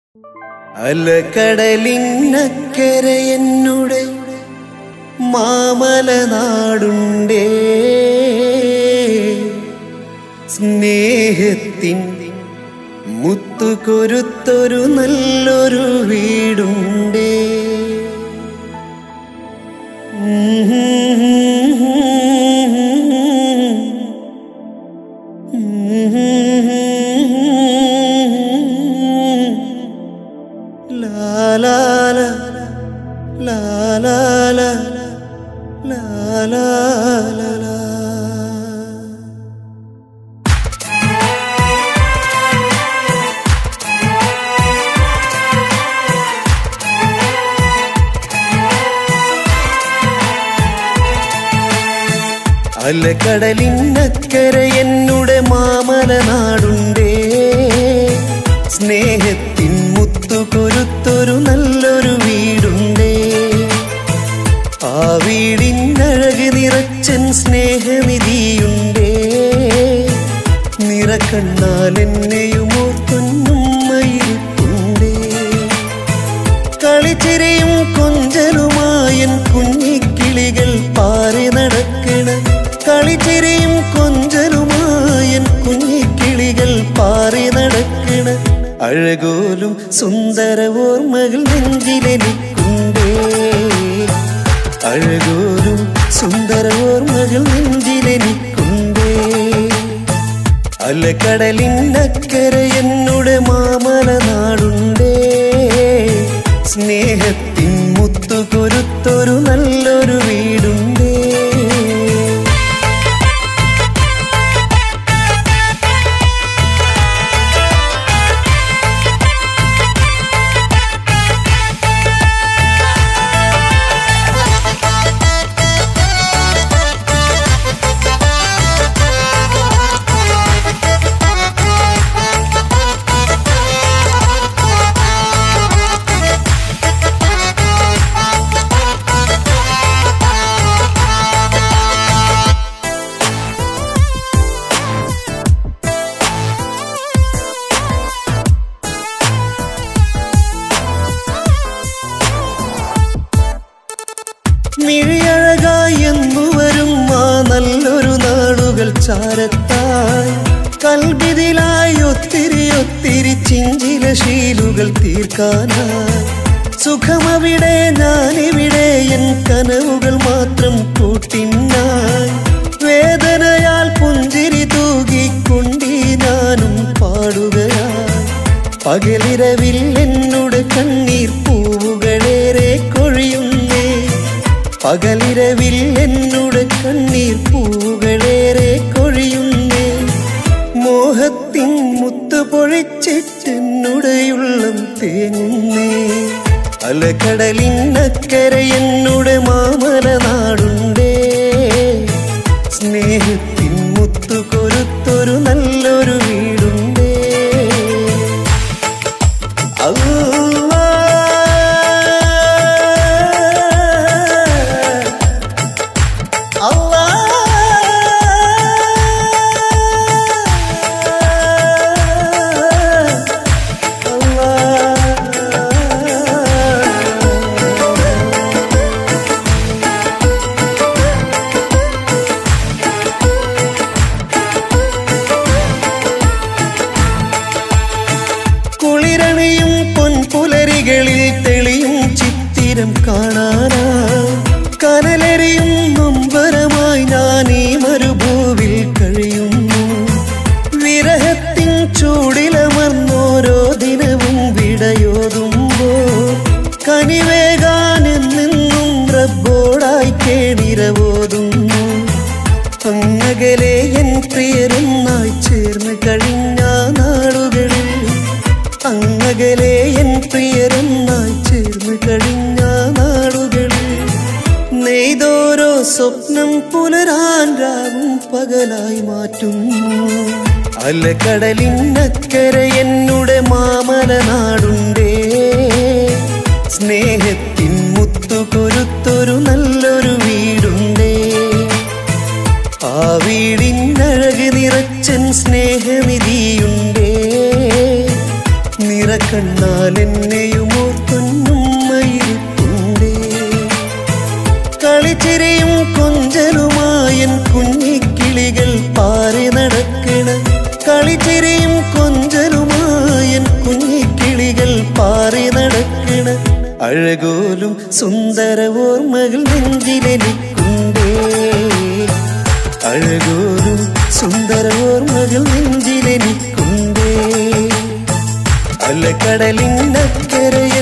അലകടലിനക്കരെ എന്നുടെ മാമലനാടുണ്ടേ, സ്നേഹത്തിൻ മുത്തുകൊരുത്തൊരു നല്ലൊരു വീടുണ്ടേ. La la la la la la la la la la. അലകടലിനക്കരെ എന്നുടെ മാമലനാടുണ്ടേ, സ്നേഹത്തിൻ മുത്തുകൊരുത്തൊരു നല്ലൊരു വീടുണ്ടേ. ആ വീടിനഴക് നിറച്ചൻ സ്നേഹനിധിയുണ്ടേ, നിറക്കണ്ണാൽ എന്നെയും ഓർത്തുന്നുമ്മയിരിപ്പുണ്ടേ. കളിച്ചിരിയും കൊഞ്ചലുമായൻ കുഞ്ഞിക്കിളികൾ പാറി നടക്കണ, കളിച്ചിരിയും കൊഞ്ചലുമായൻ കുഞ്ഞിക്കിളികൾ പാറി നടക്കണ, അഴകോലും സുന്ദര ഓർമ്മകൾ നെഞ്ചിലെനിക്കുണ്ടേ. അഴകോലും സുന്ദര ഓർമ്മകൾ നെഞ്ചിലെനിക്കുണ്ടേ. അലകടലിനക്കരെ എന്നുടെ മാമലനാടുണ്ടേ, സ്നേഹത്തിൻ മുത്തുകൊരുത്തൊരു നല്ലൊരു വീടുണ്ടേ. മിഴിയഴകായി എന്നു വരും ആ നല്ലൊരു നാളുകൾ ചാരത്തായി, കൽബിതിലായി ഒത്തിരി ഒത്തിരി ചിഞ്ചില ശീലുകൾ തീർക്കാനായി. സുഖമവിടെ ഞാനിവിടെ എൻ കനവുകൾ മാത്രം കൂട്ടിനായി. വേദനയാൽ പുഞ്ചിരി തൂകിക്കൊണ്ടി ഞാനും പാടുകയായി. പകലിരവിൽ എന്നുടെ കണ്ണീർ പൂവുകളേറെ കൊഴിയുന്നേ, പകലിരവിൽ എന്നുടെ കണ്ണീർ പൂവുകളേറെ കൊഴിയുന്നേ. മോഹത്തിൻ മുത്തു പൊഴിച്ചിട്ടെന്നുടെയുള്ളം തേങ്ങുന്നേ. അലകടലിനക്കരെ എന്നുടെ മാമലനാടുണ്ടേ, സ്നേഹത്തിൻ മുത്തുകൊരുത്തൊരു നല്ലൊരു വീടുണ്ടേ. കുളിരണിയും പൊൻപുലരികളിൽ തെളിയും ചിത്തിരം കാണാനാ, കനലെറിയും നൊമ്പരമായി ഞാൻ ഈ മരുഭൂവിൽ കഴിയുന്നു. വിരഹത്തിൻ ചൂടിലമർന്നോരോ ദിനവും വിടയോതുമ്പോൾ, കനിവേകാനെന്നും റബ്ബോടായി കേണിരവോതുന്നു. അങ്ങകലെ എൻ പ്രിയരൊന്നായി ചേർന്ന് കഴിഞ്ഞ നാളുകളിൽ, അങ്ങകലെ എൻ പ്രിയരൊന്നായി ചേർന്ന് കഴിഞ്ഞ നാളുകളിൽ, നെയ്തോരോ സ്വപ്നം പുലരാൻ രാവും പകലായി മാറ്റുന്നു. അലകടലിനക്കരെ എന്നുടെ മാമലനാടുണ്ടേ, സ്നേഹത്തിൻ മുത്തുകൊരുത്തൊരു നല്ലൊരു വീടുണ്ടേ. ആ വീടിനഴക് നിറച്ചൻ സ്നേഹനിധിയുണ്ടേ, നിറ കണ്ണാൽ എന്നെയും ഓർത്തുന്നുമ്മയിരിപ്പുണ്ടേ. കളിച്ചിരിയും കൊഞ്ചലുമായൻ കുഞ്ഞിക്കിളികൾ പാറി നടക്കണ, കളിച്ചിരിയും കൊഞ്ചലുമായൻ കുഞ്ഞിക്കിളികൾ പാറി നടക്കണ, അഴകോലും സുന്ദര ഓർമ്മകൾ നെഞ്ചിലെനിക്കുണ്ടേ. അഴകോലും സുന്ദര ഓർമ്മകൾ നെഞ്ചിലെനിക്കുണ്ടേ. അലക്കടലിനക്കരയെ